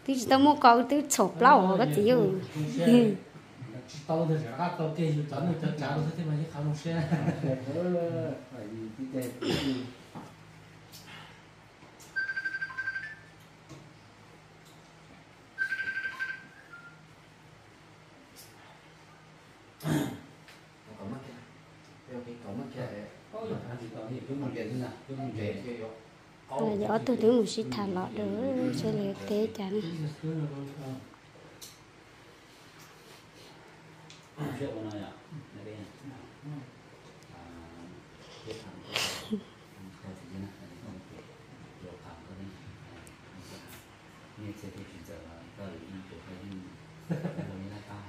thì tao mua câu tôi chộp lâu có gì rồi tao thì các tao kêu cho nó cho cháu thế mà như không xe phải đi cái có mất cái đeo cái có mất cái có là anh chỉ có hiện chúng mình thế nào chúng mình để chơi vô là gió tôi tưởng một xí thả lọ đỡ sẽ lệ tế chẳng chuyện của nó ạ đây cái thằng cái gì nữa không có thằng cái này như thế thì giờ là đi chỗ cái gì rồi là ta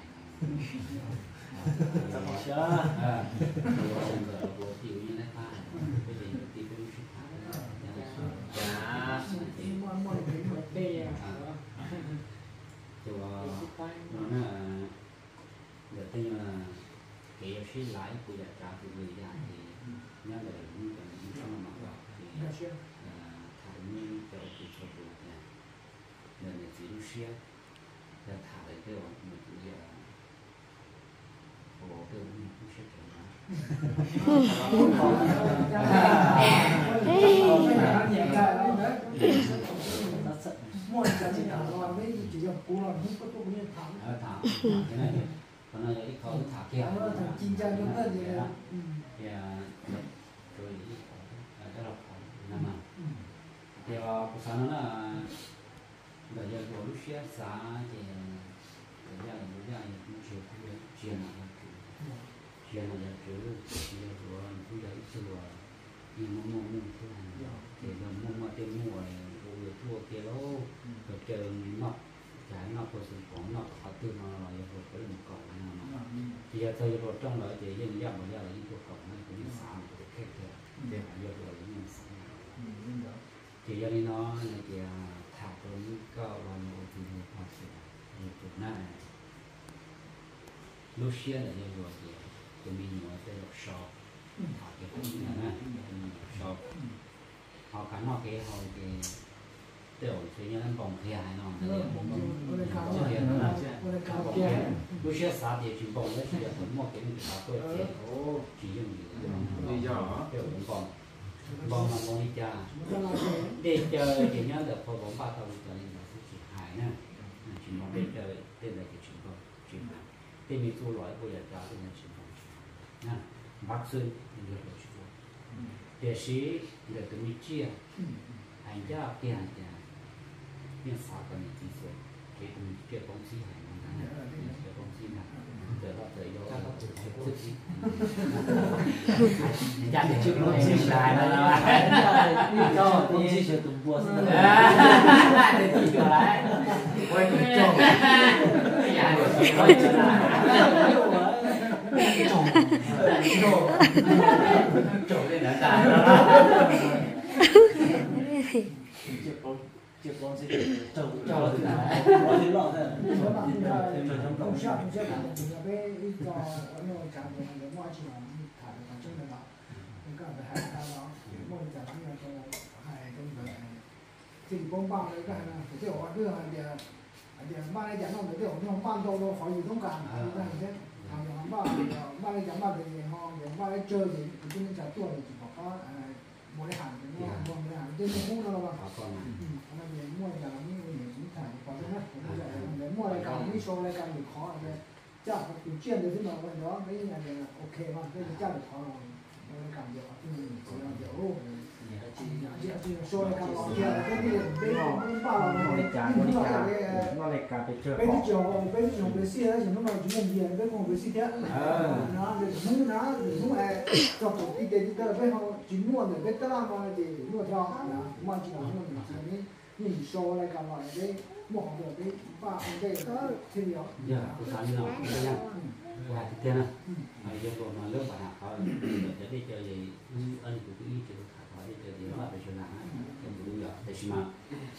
tao không xe giờ bộ tiểu như này ta cái gì thì cũng sẽ thả dạ mua cái một bê cho nó là giờ tuy là cái suy lái của nhà trả từ người già thì nhớ là những cái trong mà đó thì thằng như cho cái số lượng này là những cái suy là thả lại cái một cái bộ cái cũng sẽ trở lại mua cái gì đó mấy chỉ dùng cú là không có tụ như thằng thả cái này còn là cái khó thả kia thằng chi ra nó cái gì đó thì rồi cái lọc nằm à thì cuộc sống nó là bây giờ của lúc xưa giá thì bây giờ cũng chưa chưa nào chưa nào chưa chưa rồi cũng đã ít rồi nhưng mua thôi thì mua tiền mua rồi thua kia đó rồi chờ nó trái nó có sự có nó họ từ nó là rồi có một cọng nó thì giờ thời rồi trong đó thì dân dân bây giờ là những cuộc cọng nó cũng như sao một cái khác thôi để mà giờ rồi những sao thì giờ đi nó là thì thảo rồi có vào một thì họ sẽ một chút này lúc xưa là giờ rồi thì mình nói về đọc shop họ cái cũng như là shop họ cả nó cái họ thì tiểu thì như anh bồng thì hay nó là lúc xưa xã thì chỉ bồng đấy thì giờ cũng một cái mình xã tôi chỉ dùng bây giờ tiểu cũng bồng là bồng đi cha để chơi thì nhớ được thôi bồng ba tàu cho nên là chỉ hài nè chỉ bồng để chơi tên là cái chuyện bồng chuyện này tên mình tu lõi bây giờ trả tên là chuyện bồng nè bác sư thì được rồi chuyện bồng để sĩ để tụi mình chia hành gia kia hành gia nhưng sao cần chỉ số cái tụi cái công ty hành nó cái công ty này giờ đó tới đâu các thực sự gia đình chưa có gì sai là cho công ty sẽ tụi bua sẽ để chỉ cho lại quay cái chỗ nhà được quay trở lại chỗ lên đã tài chỉ còn gì trâu thì là có gì lọ thôi không sao không sao là bé cho nó trả về để mua chỉ là thả được trong này đó cái phải hai cái đó mua trả như là hai trong cái thì bông bao đấy cái là phải tiểu đưa để ba này chẳng nó phải tiểu nhưng ban đầu nó phải gì không cả cái này thế thằng ba này chẳng ba thì họ ba này chơi thì chúng mình trả tuổi thì chỉ có mua cái hàng cái mua cái hàng trên cái nó là mua là những người những thải có rất hết nếu mua lại càng mấy số lại càng được khó là chắc là từ chuyên đến mà bên đó mấy nhà này ok mà cái chắc được khó rồi nó càng được thì mình sẽ làm kiểu chỉ số lại càng khó kia cái gì bên bên bao là nó lại cả bị chơi bên chiều bên xe thì nó nói chúng mình gì bên còn bên xe thế nó để muốn là cho tổ đi đến tới bên họ chỉ mua được bên ta mà thì mua theo mà chỉ là mua được nhìn số lại cả loại đấy một được cái ba cái thì đó giờ cuộc sống nó bây giờ là thế nào giờ còn mà lớp bạn học để đi chơi gì anh cũng ý chơi thả đi chơi gì nó là phải chơi nặng cái cũng giờ để mà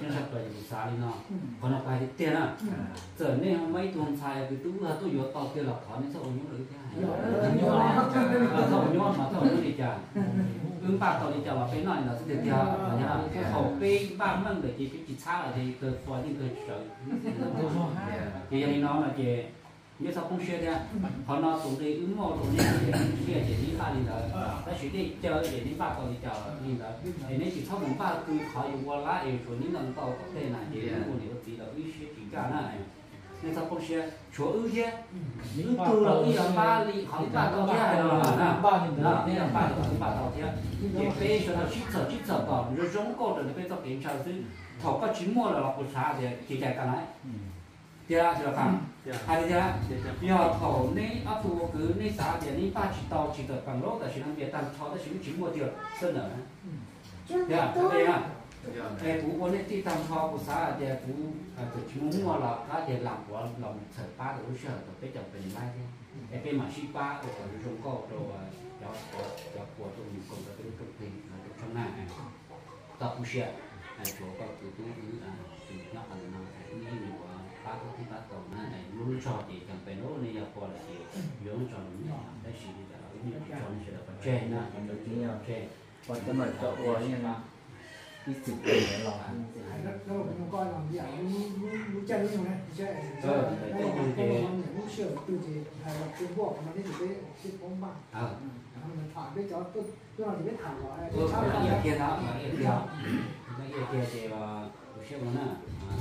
cái sắp tới buổi sáng đi nó còn nó phải tiền à giờ nên mấy tuần xài cái túi tôi vô tàu kia lọc thọ nên sao ông nhớ được cái này sao nhớ mà sao nhớ đi chả ứng ba tàu đi chả mà cái này là sẽ tiền nhá cái hộp cái ba măng để chỉ xa ở thì cơ phối thì cơ trợ thì anh nói là chỉ như sao không xe thế họ nói tụi đi ứng mô tụi này thì chỉ đi ba đi rồi ta chỉ đi chơi để đi ba tàu đi chợ đi rồi thì nếu chỉ sau một ba cứ họ dùng qua lá thì tụi những lần tàu có thể này thì nó nhiều chỉ là ít xe chỉ cả này nên sao không xe chỗ ư chứ những từ là ít là ba đi họ ba tàu thế này rồi nên là ba tàu thế thì bây giờ là chít sợ tàu rồi giống câu rồi bây giờ kiểm tra chứ thầu có chín mua là một xã thì chỉ chạy cả này thì là phẳng hay là giờ thầu này áp dụng cứ này xã thì này ba chỉ tàu chỉ được bằng lỗ tại chỉ năng Việt Nam thầu đã chín mua được sơn nữa thì là đây à cái phụ quân này thì tam thầu của xã thì phụ chỉ muốn mua là cái thì làm của lòng sở ba được hỗ trợ được cái chồngเป็นไรcái bên mà ship ba ở trong câu rồi cho của tụi mình cùng cái trục thì trong này tập hỗ trợ chỗ có từ từ từ nhắc là nó như nhiều ba cái ba tổ này luôn cho thì chẳng phải nói này là qua là gì giống cho nó đấy chỉ là như cho nó sẽ là trẻ nè trẻ còn cái mà chỗ của như là cái sự kiện đó là nó cũng coi làm gì lú chân như này chơi đây là cái lú sữa từ gì hay là từ bộ mà cái gì cái bóng bạc mình thả cái chó tôi là chỉ biết thả rồi cái kia đó cái kia thì sẽ có nè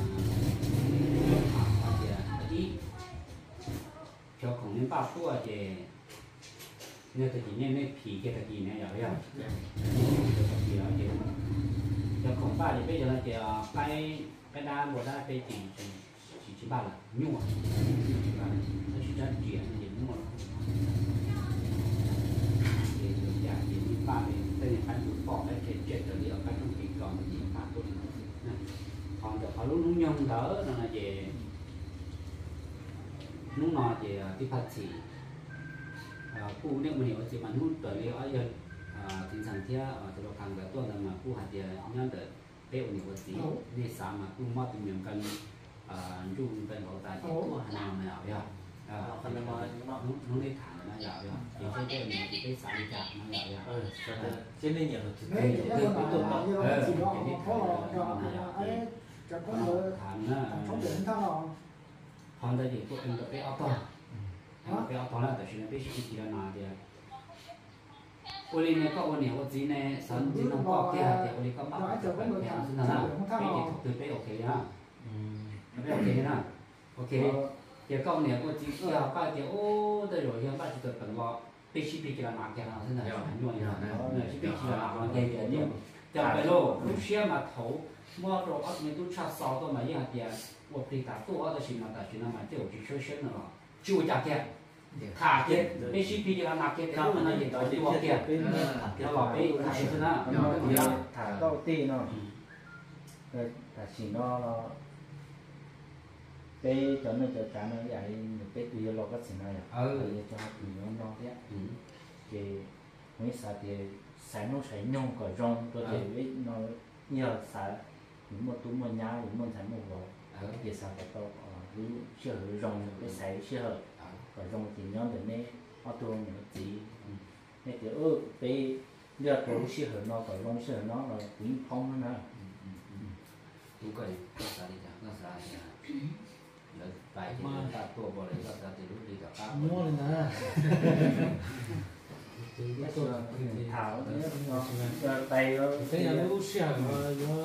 cho còn những bao phua thì nếu tự nhiên nên phì cái tự nhiên này rồi không? Cho còn ba thì bây giờ là chỉ cái đa một đa cái chỉ ba là nhung à, nó chỉ ra chuyện thì nhung mà thì giả thì ba thì đây là cái bỏ cái chuyện rồi ở cái trong kỳ còn thì ba tốt còn được họ lúc nhung đỡ là về lúc nọ thì đi phát triển khu nếu mình hiểu thì mà lúc tới đây ở đây chính sản thiết từ đầu tháng tới tuần là mà khu hạt thì nhân tới tiêu nhiều cái gì nên sáng mà khu mót tìm những căn dùng bên hậu tài thì khu hàng nào mà ở đây nó lấy thẳng nó ở đây thì cái tiêu này thì cái sản chặt nó ở đây trên đây nhiều cái tuần nào như là chỉ đó có ấy chẳng có người không để thằng nào còn đây thì tôi cần cái ô tô cái ô tô là tại vì nó chỉ là nào thì ôi này có ôi này ôi gì này sản gì nó có cái hạt thì ôi có bao nhiêu cái hàng sinh nào cái gì thuộc từ cái ok nhá cái ok nhá ok thì con này ôi gì kia ba thì ô đây rồi hiện ba chỉ được cần lo cái gì cái là nào cái nào sinh nào anh nuôi nào này cái gì là nào cái gì nhiều chẳng phải đâu lúc xưa mà thấu mua đồ ở bên tôi chặt sáu đó mà như hạt tiền我对他做的是那个是那么就就说是那个就价钱，他的必须比较那个他们那些多多点，那老辈他是那， thả đầu tiên nó thả chỉ nó cái cho nó cho cá nó vậy cái tùy lo cái gì này rồi cho tùy nó thế thì mấy xã thì xã nó sẽ nhông cả rong tôi thì biết nó nhiều xã một túi một nhà một sản một rồi thì sao phải có cứ sửa rong cái sấy sửa còn rong thì nhóm để nên ở tuồng nó chỉ nên kiểu cái giờ tôi sửa nó còn rong sửa nó là cũng không nữa tú cái sao đi chẳng nó sao thì là tại vì ta tua bỏ lấy sao thì lúc đi gặp cá mua lên đó thảo tay cái nhà nó sửa rồi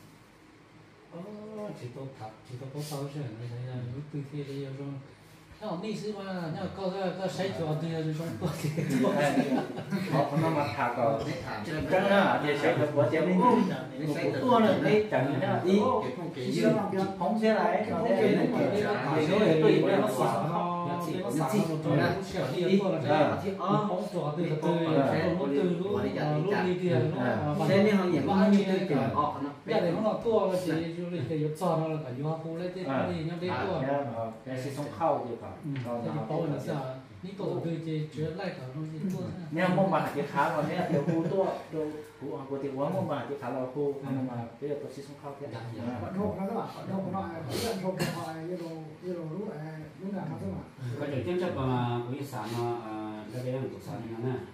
chỉ có bao giờ này là lúc từ khi đi rồi nó đi xí mà nó có xây cho đi rồi trong bữa thì họ nó mặc thảo cỏ chân á thì xây được bữa chém đi tua là đi chẳng đi không xe lại không xe này thì nó là tùy nó xả nó xả một chỗ nó xả đi không cho từ lúc đi thì nó thế nên họ nhận bao nhiêu cái tiền họ bây giờ nó tua là chỉ du lịch thì giúp cho nó là cả du học đấy thế thì nhau đấy tua cái sẽ sống khâu thì phải thì bao nhiêu sao 你多对这这来头东西多。 nếu mong bà chỉ khá rồi nếu điều khu to điều khu của tiểu quán mong bà chỉ khá là khu nhưng mà bây giờ tôi sẽ không khao thế vận hộ nó là vận hộ nó vận hộ họ như đồ lúc nào nó thế mà có những chính sách mà của sản nó cái đấy là của sản nó nè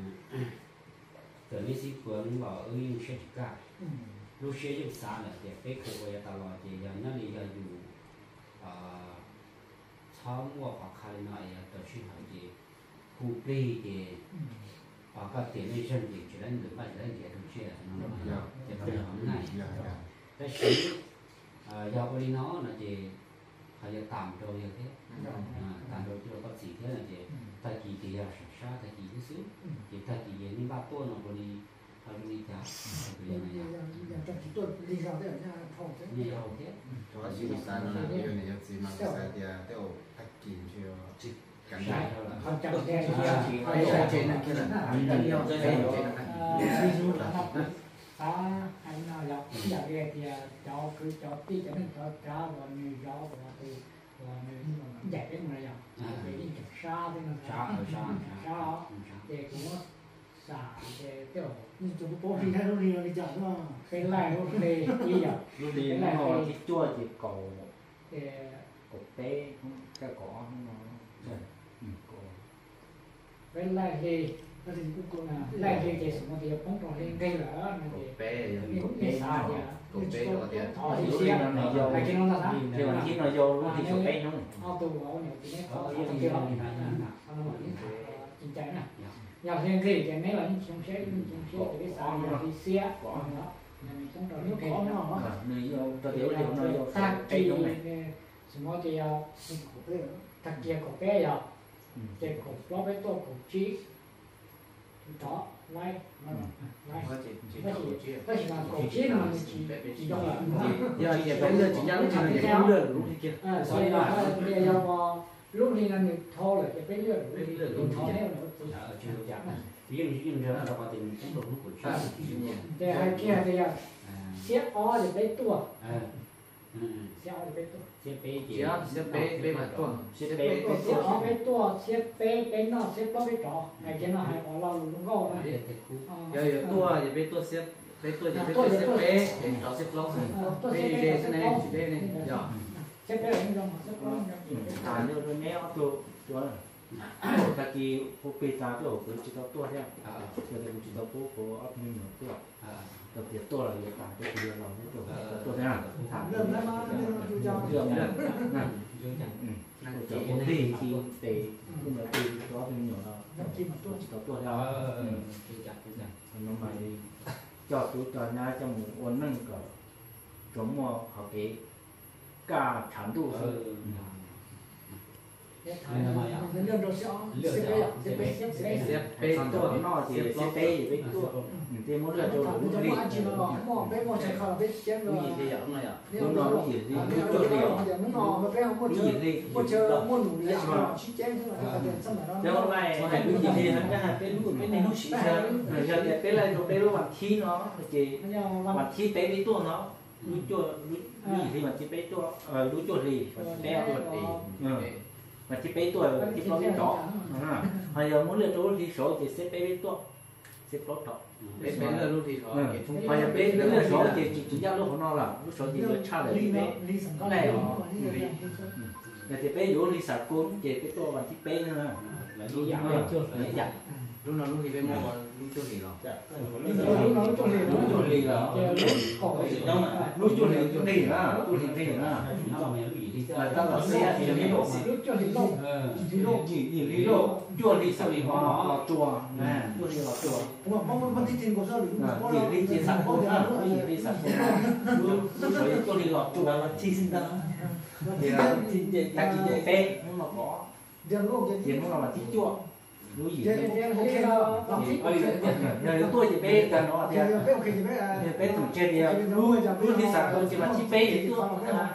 từนี้สิควรบอกยิ่งเชื่อถือกันลูกเชื่อยิ่งสารเนี่ยไปคุยตลอดที่อย่างนั้นนี่ก็อยู่ช้อมว่าขอคาร์หน่อยต่อชื่อเขาที่ผู้ปลีที่ก็เตียนไม่ใช่จริงจะได้หรือไม่จะได้เดี๋ยวต้องเชื่อน้องๆจะทำของง่ายแต่สิ่งยาวไปน้องนะที่เขาจะตามโดยอย่างนี้ตามโดยที่เราก็สิ่งที่นั่นที่ถ้ากี่ที่เราช้าถ้ากี่ที่ซื้อที่ถ้ากี่เย็นนี่บ้าป้อนคนนี้เขาจะมีจ้าเป็นยังไงอย่างจากที่ตัวลีซาได้เนี่ยพอใช่ไหมนี่โอเค cho chị san nó là điều này chị mà cái sai thì đều thạch kín chưa cắn ใช่ lại เท่าไหร่เขาจับแดง cái sai trên này kia là cái điều trên này ลีซูlà học anh nào dọc dọc về thì cháu cứ cháu tí cho nên cháu cháu và người gió và từ và người dạy cái này dọc về đi chụp xa thế nào xa để cũng xả để kiểu như chúng tôi đi theo đi rồi chọn nó cái này nó về đi dọc lúc đi nó ngồi cái chua thì cầu để cổ té cái cỏ nó cái này thì nó thì cũng là này thì chỉ sử dụng thì không còn lên cây nữa này cổ thì bé cái xa vậy cổ bé có tiền họ thì lúc xe nó này vô cái kia nó là thì mà khi nó vô lúc thì chỗ té nó họ tù họ nhiều thì nó có cái kia họ nó mà chính trái này nhà riêng thì cái này là những trong xe thì cái xa thì xe của nó mình cũng rồi nếu có nó nơi vô cho tiểu liệu nó vô ta té kỳ nó này 什么的呀ta kia cổ bé ya cái cổ nó bé to cổ chí đó lai lai có chị có chị cái gì mà cổ chí mà chỉ đó là giờ chị bây giờ chị nhớ chị là chị không được đúng kia sau đó là bây giờ lúc này là người thô là cái bé lừa lúc thô nếu ở chưa được chạm ví dụ như là có tiền cũng được lúc của chúng thì hai kia thì xếp ó thì bé tua xếp ó thì bé tua xếp bé chị xếp bé mà tuần xếp ó bé tua xếp bé nó xếp đó bé trọ này cái nó hay có lo luôn gò này giờ tua thì bé tua xếp bé tua thì bé tua xếp bé để cho xếp lót bé để thế này chị bé này giờ xếp bé là không xếp đó như nó néo tôi ta kia phố bê ta tôi ở chỉ tao tua theo giờ thì chỉ tao phố ấp như nó tua đặc biệt tua là việc làm cái điều làm cái kiểu tua thế nào lương nó cho lương cho công ty thì để cũng là từ đó thì nhỏ nó chỉ tao tua theo nó mày cho tôi cho nhà trong một ôn nâng cả trong một học cái cả程度是。 lương đồ xếp bé tua nó thì xếp bé thì bé tua thì muốn là cho nó đi chỉ nó mỏ bé mỏ chạy khỏi bé chém rồi gì thì giống này à lúc đó lúc gì đi lúc cho điều nó mỏ mà bé không có chơi có chơi mua đủ để ăn chỉ chém thôi là tiền xong rồi nếu hôm nay cái lúc gì thì hắn cái cái này nó chỉ ra rồi giờ cái này lúc bé lúc bằng khí nó chỉ bằng khí bé bé tua nó lúc cho lúc gì thì bằng khí bé tua lúc cho gì bé tua thì mà chỉ bé tuổi thì nó biết rõ bây giờ muốn lựa chỗ thì số thì xếp bé tuổi xếp lót đó bé là lúc thì có bây giờ bé lựa số thì chỉ giao lúc nó là lúc số thì lựa cha là bé cái này là thì bé vô đi sạc cuốn thì cái tuổi bằng chỉ bé nữa là đi dạo lên chưa phải dạo lúc nào lúc thì bé mua còn lúc chưa thì nó lúc cho lì là lúc cho lì cho đi nữa lúc thì đi nữa là ta là xe thì đi độ lúc cho thì lông chỉ đi độ chua đi sao đi họ là chua nè chua đi là chua mà đi của sao chỉ đi chỉ sẵn không nữa chỉ đi sẵn không lúc rồi chua đi là chua là chi sinh ta thì là ta chỉ để bé nó có thì nó là chi chua lúc gì giờ tôi chỉ bé cần nó thì bé tụi chơi đi lúc đi sẵn không chỉ là chi bé thì tôi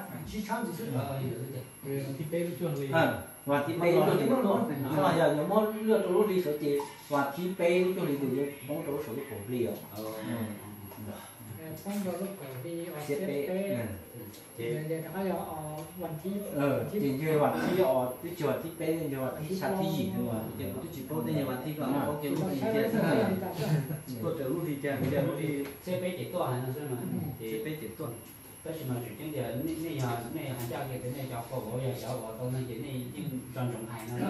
thì bé nó chuẩn rồi và thì bé tôi thì tốt mà giờ những món lựa chỗ đi số chỉ và thì bé tôi thì từ món chỗ số cổ liều phong đồ lúc cổ đi xếp bé để cái giờวันที่ thì như bạnที่ออกที่จอดที่เป็นnhư bạnที่ชาที่ยิงด้วย thì cũng chỉ có đây là bạn thì còn có cái lúc thì kia có cái lúc thì kia cái lúc thì xe bé chỉ to hay là sao mà thì bây giờ tuần tất nhiên là chuyện cái giờ này giờ này hàng cha kia cái này cháu có bố giờ cháu có con này cái này nhưng tròn tròn hay nó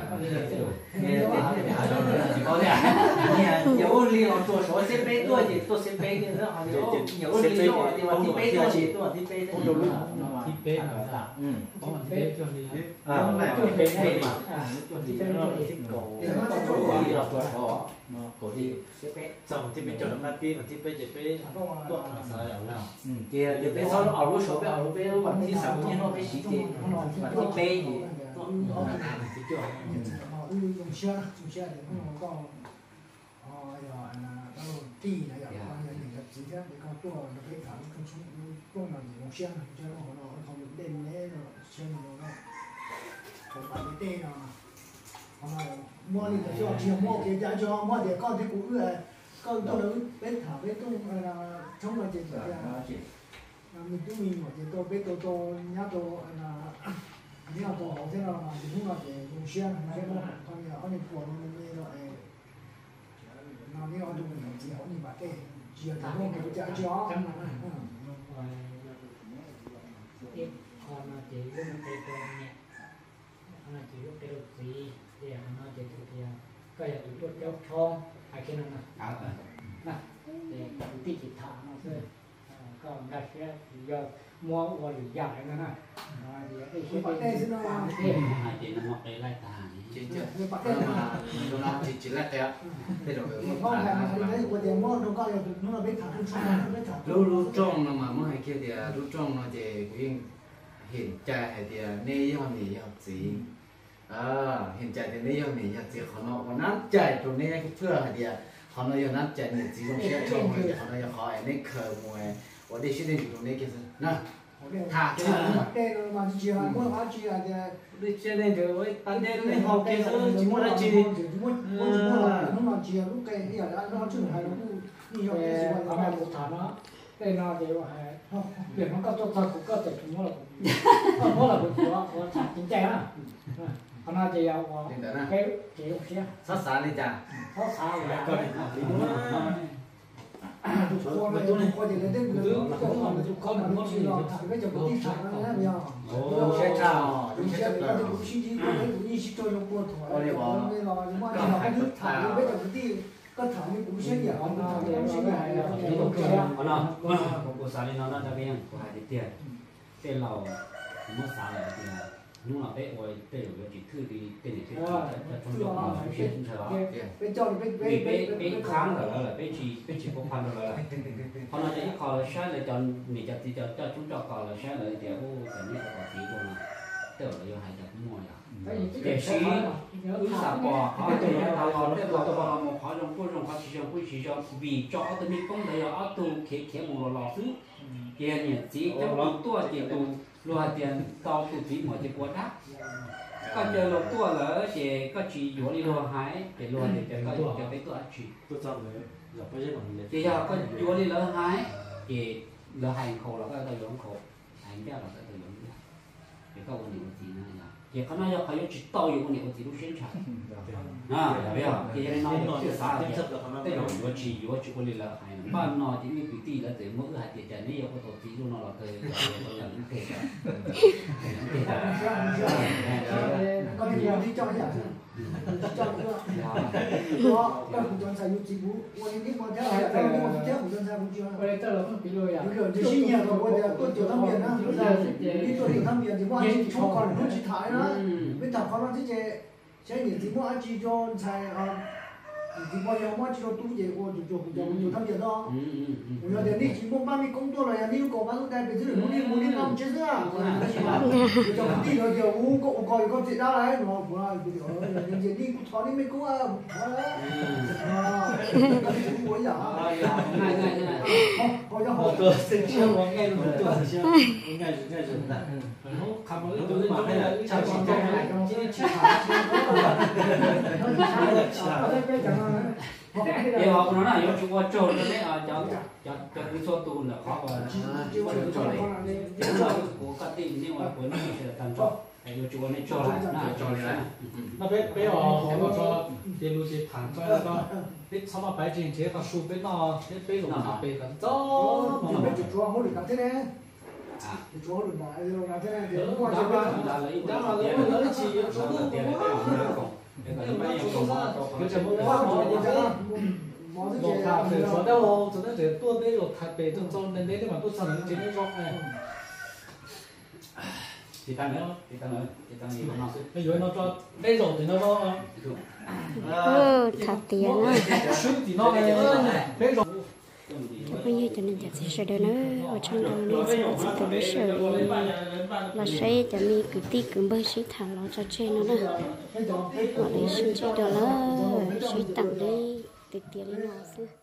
chỉ có thế à nhiều liềuตัวsố xe béตัวchỉตัวxe bé kia nữa nhiều liều thì bạnที่béตัวchỉตัวที่béตัวดูลูกที่เป๊ะเพราะมันเป๊ะจนดี không phải ตัว cái เป็น bé ไง này มา mà ตัวที่เป็นที่โกที่เราตัวอ๋อโกที่เซเป้ dòng thì bên chỗ nó pi còn thì bây giờ bé tuần là sao rồi nào เดี๋ยวไปซ้อนเอาลูกโฉบไปเอาลูกไปวันที่สามนี่เราไปสีเดียวันที่เป้ยี่ dùng xe thì không có tì này giờ con nhà mình chỉ thế để con tua nó phải thẳng không xuống con là dùng xe cho nó không được đen đấy rồi xe nó còn phải cái tê nào mua thì cho chiều mua cái giá cho mua để con thì cũng con tôi lớn bên thảo bên tung là trong mà chỉ mình cứ mình mà chỉ tôi bên tôi nhá tôi là nếu mà tôi học thế nào mà cũng là để dùng xe này cái đó con nhà con này của nó nên rồi nào nếu mà dùng chỉ học như vậy cái chỉ là thằng con cái chợ chó còn là chỉ lúc cáiตัวเนี่ยnó chỉ lúc cái đầu gì thì nó chỉ thì cái là lúc cái thong hay cái nào nè để tí chỉ thả nó thôi còn đặt cái giờ mua qua được dài nữa nè thì cái cái nó hai chị nó mặc cái lai tà chỉ nó chỉ là cái thế rồi không phải mà đấy của tiền mua đâu có được nó là biết thẳng không biết thẳng lúc trong nó mà mua hay kia thì lúc trong nó thì cũng hiện tại hay thì nên học gì học gì hiện tại thì nên học gì học gì họ nó còn nát chạy rồi nên cái phưa hay thì họ nó giờ nát chạy nên chỉ trong xe trong rồi họ nó giờ họ nên khờ mùa ở đây sẽ nên dùng nên cái gì nè thả cái đây mà chỉ là mua hóa chỉ là đi chơi nên rồi với tan đêm nên học cái thứ chỉ muốn là chỉ mua nó mà chỉ là lúc cái gì là nó chưa hay nó cũng nhiều cái gì mà mà một thằng nó đây nó thì là việc nó có tốt cũng có thể chúng nó là một của thằng chính trai á nó thì cái chỉ không xe sát sáng đi chả nó sao vậy con con này có thể lên đến được con nó chỉ là cái chỗ đi thẳng nó là bây giờ xe chào dùng xe cái cũng xin chỉ cái cũng đi xin cho nó qua thôi nên là nhưng mà cái nước thẳng bây giờ cái đi có thẳng thì cũng sẽ nhả nó cũng sẽ nhả nó của sao đi nó ra cái của hai cái tiền cái lầu mua sao là thì nhưng mà bé ơi bé rồi chỉ thư đi tên này thư trong đó nó sẽ không sợ bên trong bé kháng rồi là bé chỉ có phần rồi là họ nói cái cò sáng là chọn mình chọn thì cho chúng cho cò là sáng là thì ô cái này là tí luôn là tức là do hai chọn mua à để xí cứ sao bò họ từ tao họ cái tao bò một họ trong họ chỉ cho vì cho tôi mình không thấy ở tù khé một lò thứ kia nhỉ chỉ trong tua chỉ tù lúa tiền tàu tụ chỉ mọi chuyện quá đắt, có chờ lúa tua là chỉ có chỉ dũa đi lúa hái, để lúa để có cho cái tua chỉ. tôi chọn đấy, giờ bây giờ bằng Chỉ giờ có dũa đi lúa hái, thì lúa hành khổ là cái lúa khổ, hành ra là cái lúa gì, thì có cái gì nữa nhỉ? Thì có nói có chỉ tàu có nhiều gì lúc sinh sản, bây giờ thì cái nói cái sao thì cái lúa chỉ có đi lúa hành, ban nó chỉมีปีแล้วแต่มื้อหาแต่นี่ก็ตัวที่รู้nó là cái lần cái con đi đi cho nhỉ cho nó con cũng cho xài chỉ bú con những con theo là cái con theo cũng cho xài cũng chưa đây tức là không bị lôi à rồi thì xin nhiều rồi tôi tiểu thăm biển á đi tôi tiểu thăm biển thì mua chỉ cho còn nó chỉ thái đó bên thằng con nó chỉ sẽ nhìn thì mua chỉ cho xài thì bao giờ mua chỉ cho tú về cô chụp chụp thăm biển đó rồi để đi chỉ mua 30 công tôi là đi có bao nhiêu bây giờ muốn đi làm chứ nữa cho đi rồi giờ u coi con chị đó đấy nó vừa giờ đi thọ đi mấy cô à cuối giờ coi cho họ tôi xin chưa có nghe được tôi chưa nghe rồi đã nó không có tôi mà hay là chào chị cái này con chỉ thì họ nó là do chúng ta trộn nó đấy cho cái số tù là họ còn của các tỉnh nhưng mà của nó sẽ thành trộn để do chúng ta này trộn lại 那别哦，我说别路去谈出来个，别他妈白金节和书别那别龙他别个走， 你们就主要好领导天呢，主要领导天呢，就我这边， 然后我们一起有时候我咖啡说的哦，真的这多那个台北正宗的那地方不常能见得着哎。 thì ta nữa gì nó bây giờ nó cho đây rồi thì nó thật tiền á sướng thì nó đây rồi bây giờ cho nên sẽ sợ nữa ở trong đầu này sẽ từ lúc sợ là sẽ cho mình cứ tí cứ bơi sẽ thả nó cho trên nó nữa họ lấy sinh chơi đó là sẽ tặng đi từ tiền đi nó